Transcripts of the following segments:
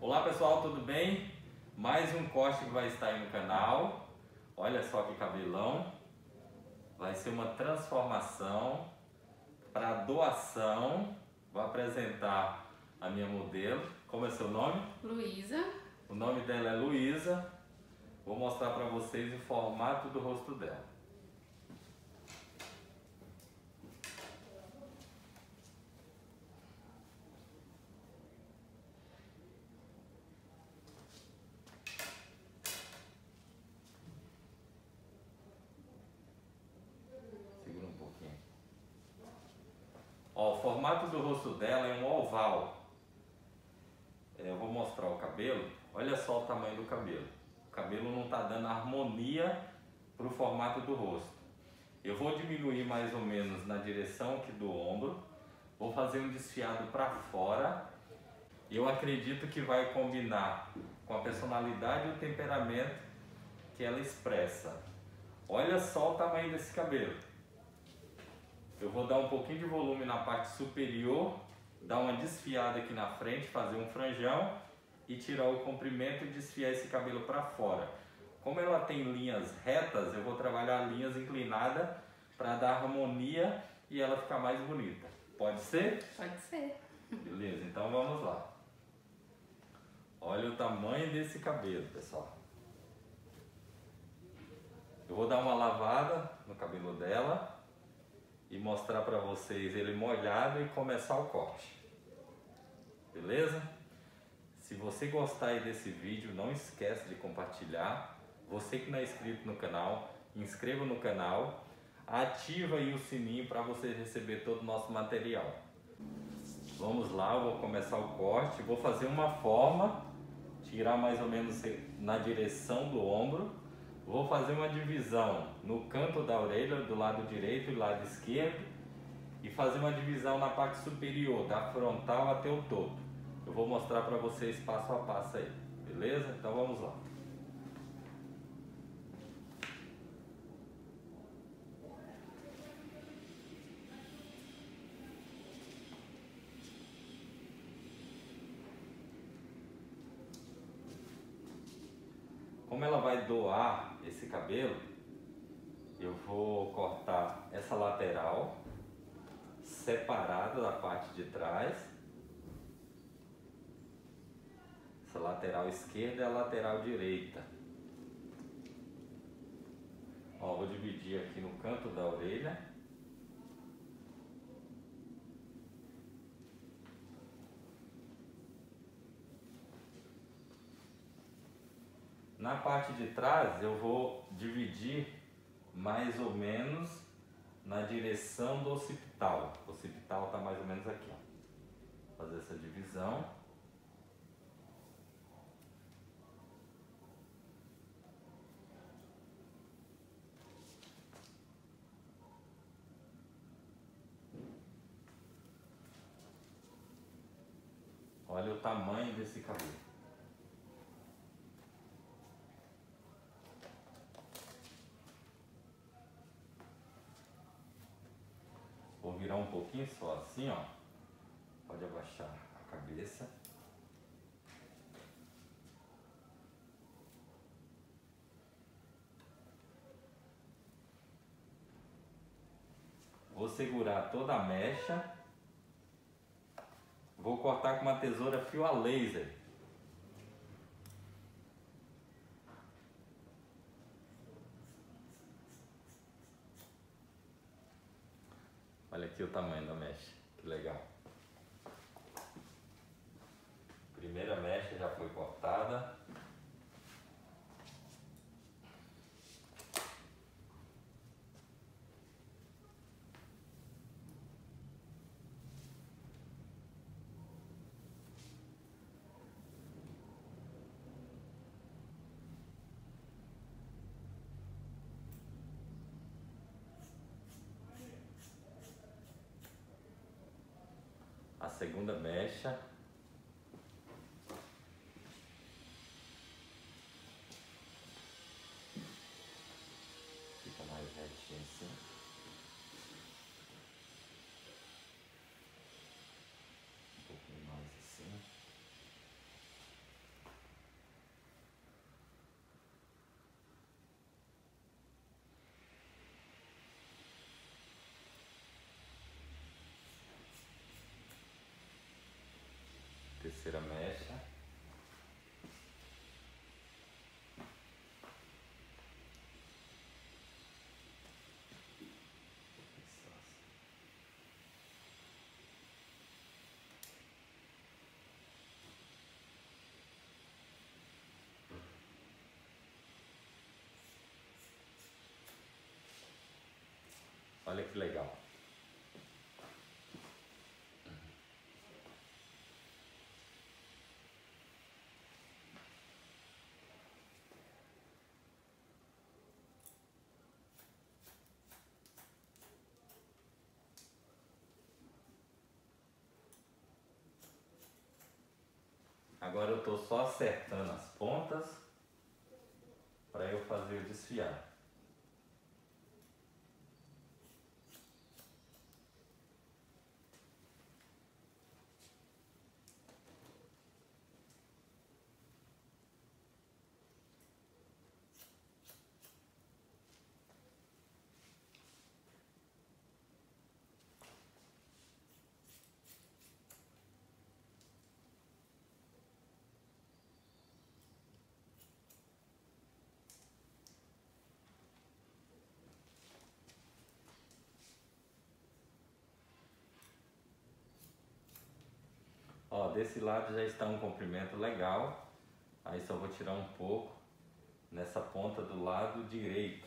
Olá pessoal, tudo bem? Mais um corte que vai estar aí no canal. Olha só que cabelão. Vai ser uma transformação para doação. Vou apresentar a minha modelo. Como é seu nome? Luísa. O nome dela é Luísa. Vou mostrar para vocês o formato do rosto dela. Segura um pouquinho. Ó, o formato do rosto dela é um oval. Eu vou mostrar o cabelo. Olha só o tamanho do cabelo. O cabelo não está dando harmonia para o formato do rosto. Eu vou diminuir mais ou menos na direção aqui do ombro. Vou fazer um desfiado para fora. Eu acredito que vai combinar com a personalidade e o temperamento que ela expressa. Olha só o tamanho desse cabelo. Eu vou dar um pouquinho de volume na parte superior, dar uma desfiada aqui na frente, fazer um franjão e tirar o comprimento e desfiar esse cabelo para fora. Como ela tem linhas retas, eu vou trabalhar linhas inclinadas para dar harmonia e ela ficar mais bonita. Pode ser? Pode ser. Beleza, então vamos lá. Olha o tamanho desse cabelo, pessoal. Eu vou dar uma lavada no cabelo dela e mostrar para vocês ele molhado e começar o corte. Beleza? Se você gostar aí desse vídeo, não esquece de compartilhar. Você que não é inscrito no canal, inscreva no canal. Ativa aí o sininho para você receber todo o nosso material. Vamos lá, eu vou começar o corte. Vou fazer uma forma, tirar mais ou menos na direção do ombro. Vou fazer uma divisão no canto da orelha, do lado direito e lado esquerdo. E fazer uma divisão na parte superior, da frontal até o topo. Eu vou mostrar para vocês passo a passo aí, beleza? Então vamos lá. Como ela vai doar esse cabelo, eu vou cortar essa lateral separada da parte de trás. Essa lateral esquerda e a lateral direita. Ó, vou dividir aqui no canto da orelha. Na parte de trás eu vou dividir mais ou menos na direção do occipital. O occipital está mais ou menos aqui, ó. Fazer essa divisão. Olha o tamanho desse cabelo. Vou virar um pouquinho só assim, ó. Pode abaixar a cabeça. Vou segurar toda a mecha. Vou cortar com uma tesoura fio a laser. Olha aqui o tamanho da mecha, que legal. Primeira mecha já foi cortada. A segunda mecha. Fica mais retinho assim. Um pouquinho mais assim. terceira mecha. Olha que legal. Agora eu estou só acertando as pontas para eu fazer o desfiar. Ó, desse lado já está um comprimento legal, aí só vou tirar um pouco nessa ponta do lado direito.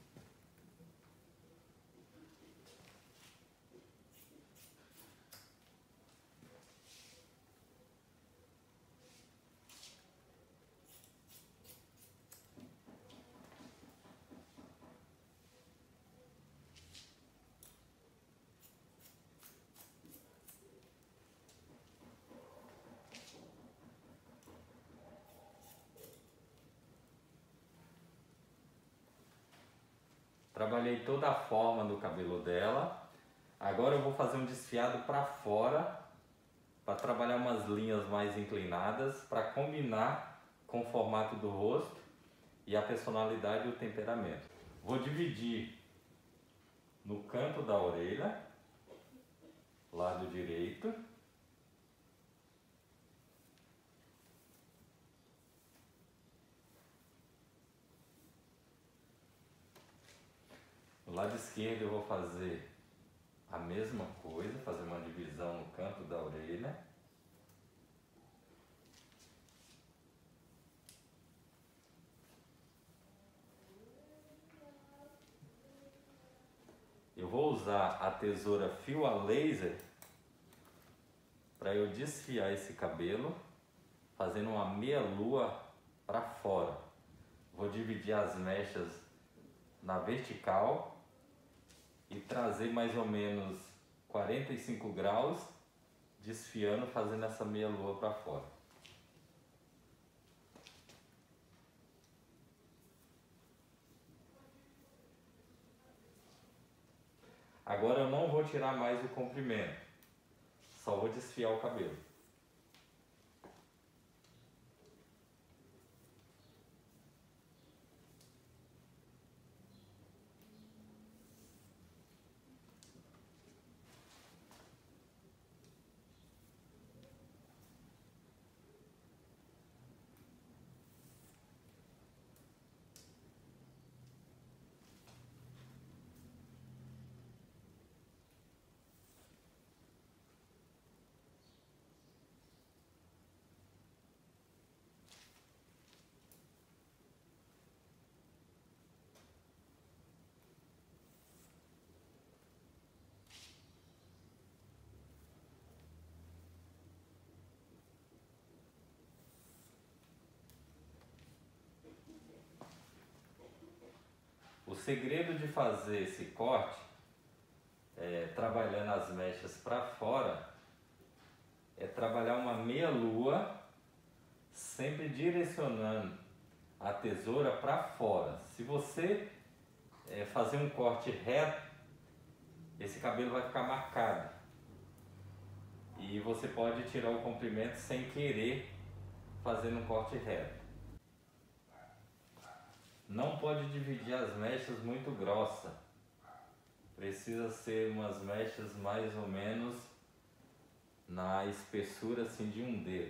Trabalhei toda a forma do cabelo dela. Agora eu vou fazer um desfiado para fora, para trabalhar umas linhas mais inclinadas, para combinar com o formato do rosto e a personalidade e o temperamento. Vou dividir no canto da orelha, lado direito. No lado esquerdo eu vou fazer a mesma coisa, fazer uma divisão no canto da orelha. Eu vou usar a tesoura fio a laser para eu desfiar esse cabelo, fazendo uma meia lua para fora. Vou dividir as mechas na vertical e trazer mais ou menos 45 graus, desfiando, fazendo essa meia lua para fora. Agora eu não vou tirar mais o comprimento, só vou desfiar o cabelo. O segredo de fazer esse corte, trabalhando as mechas para fora, é trabalhar uma meia lua, sempre direcionando a tesoura para fora. Se você fazer um corte reto, esse cabelo vai ficar marcado e você pode tirar o comprimento sem querer, fazendo um corte reto. Não pode dividir as mechas muito grossa, precisa ser umas mechas mais ou menos na espessura assim de um dedo.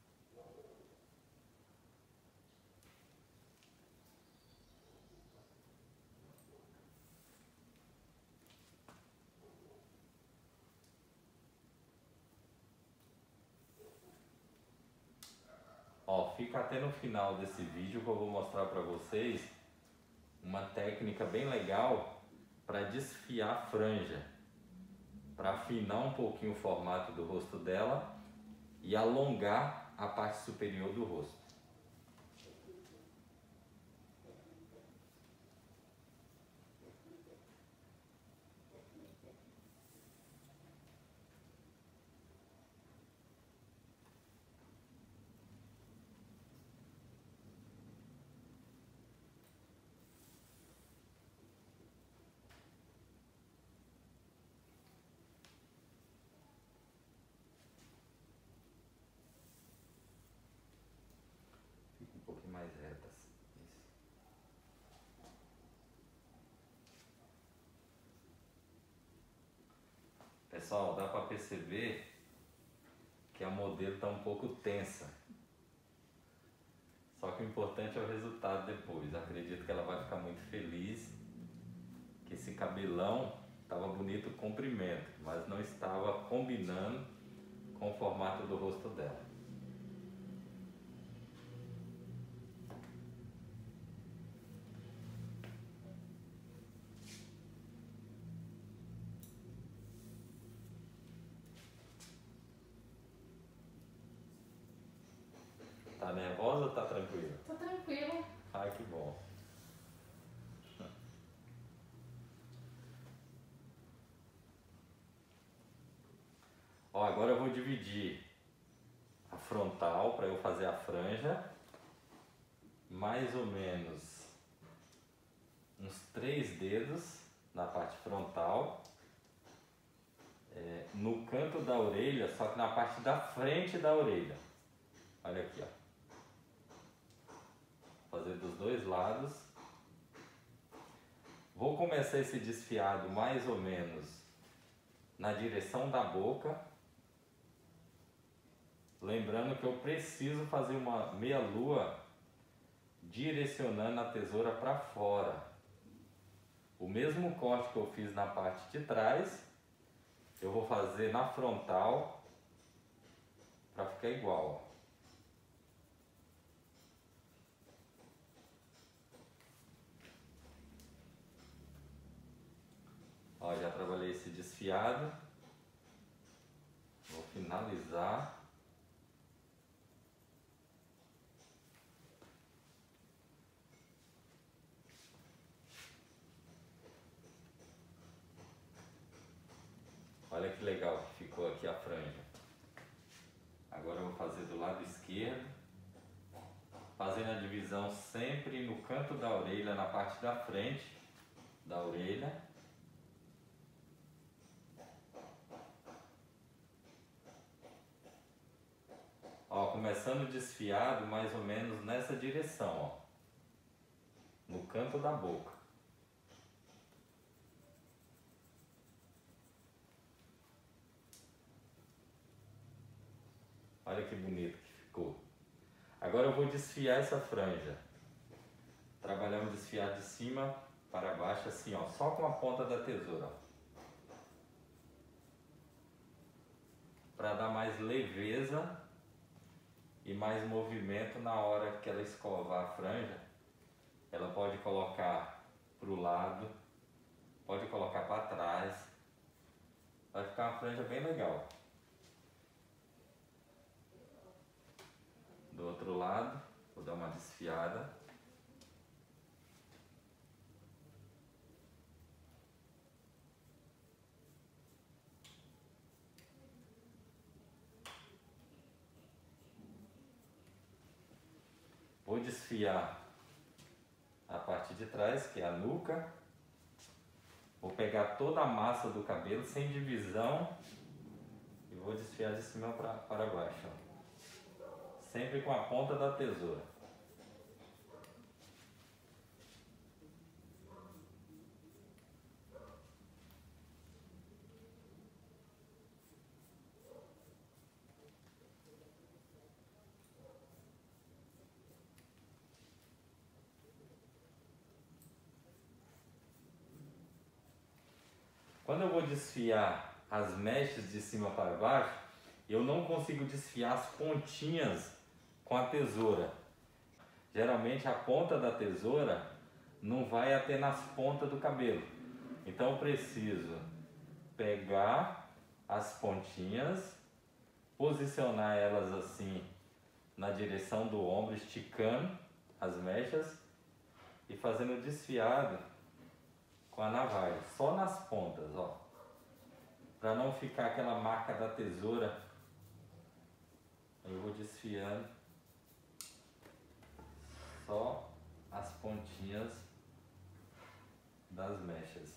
Ó, fica até no final desse vídeo que eu vou mostrar para vocês uma técnica bem legal para desfiar a franja, para afinar um pouquinho o formato do rosto dela e alongar a parte superior do rosto. Fica um pouquinho mais retas. Isso. Pessoal, dá para perceber que a modelo está um pouco tensa. Só que o importante é o resultado depois. Acredito que ela vai ficar muito feliz que esse cabelão estava bonito o comprimento, mas não estava combinando com o formato do rosto dela. Tá nervosa ou tá tranquila? Tô tranquila. Ai, que bom. Ó, agora eu vou dividir a frontal para eu fazer a franja, mais ou menos uns 3 dedos na parte frontal, no canto da orelha, só que na parte da frente da orelha. Olha aqui, ó. Fazer dos dois lados. Vou começar esse desfiado mais ou menos na direção da boca. Lembrando que eu preciso fazer uma meia-lua direcionando a tesoura para fora. O mesmo corte que eu fiz na parte de trás, eu vou fazer na frontal para ficar igual. Ó, já trabalhei esse desfiado. Vou finalizar. Olha que legal que ficou aqui a franja. Agora eu vou fazer do lado esquerdo, fazendo a divisão sempre no canto da orelha, na parte da frente da orelha. Ó, começando o desfiado mais ou menos nessa direção, ó, no canto da boca. Olha que bonito que ficou. Agora eu vou desfiar essa franja. Trabalhamos desfiar de cima para baixo assim, ó, só com a ponta da tesoura, para dar mais leveza e mais movimento na hora que ela escovar a franja. Ela pode colocar para o lado, pode colocar para trás. Vai ficar uma franja bem legal. Do outro lado, vou dar uma desfiada. Vou desfiar a parte de trás, que é a nuca. Vou pegar toda a massa do cabelo sem divisão e vou desfiar de cima para baixo, ó. Sempre com a ponta da tesoura. Quando eu vou desfiar as mechas de cima para baixo, eu não consigo desfiar as pontinhas com a tesoura. Geralmente a ponta da tesoura não vai até nas pontas do cabelo. Então eu preciso pegar as pontinhas, posicionar elas assim na direção do ombro, esticando as mechas e fazendo desfiado com a navalha, só nas pontas, ó, para não ficar aquela marca da tesoura. Aí eu vou desfiando só as pontinhas das mechas.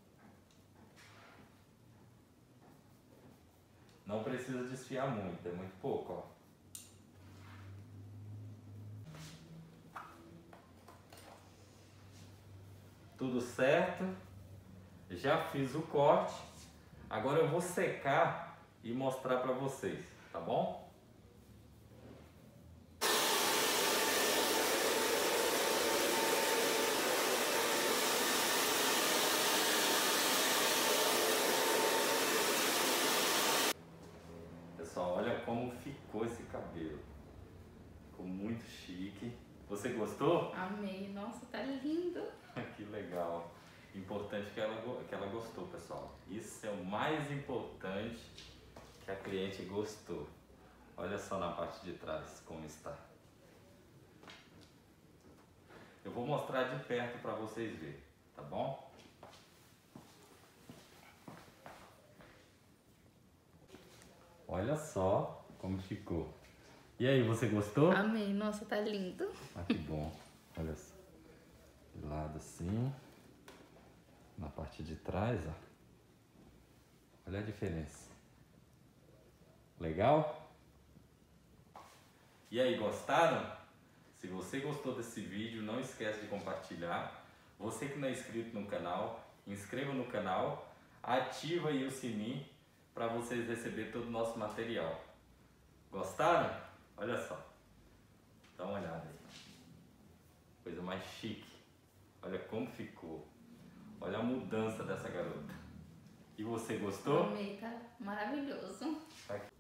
Não precisa desfiar muito, é muito pouco, ó. Tudo certo, já fiz o corte, agora eu vou secar e mostrar para vocês, tá bom? Pessoal, olha como ficou esse cabelo, ficou muito chique. Você gostou? Amei, nossa, tá lindo. Que legal. Importante que ela gostou, pessoal. Isso é o mais importante, que a cliente gostou. Olha só na parte de trás como está. Eu vou mostrar de perto para vocês verem, tá bom? Olha só como ficou. E aí, você gostou? Amei, nossa, tá lindo. Ah, que bom. Olha só. De lado assim. Na parte de trás, ó. Olha a diferença. Legal? E aí, gostaram? Se você gostou desse vídeo, não esquece de compartilhar. Você que não é inscrito no canal, inscreva no canal, ativa aí o sininho para vocês receberem todo o nosso material. Gostaram? Olha só. Dá uma olhada aí. Coisa mais chique. Olha como ficou. Olha a mudança dessa garota. E você gostou? Amei, tá maravilhoso. Aqui.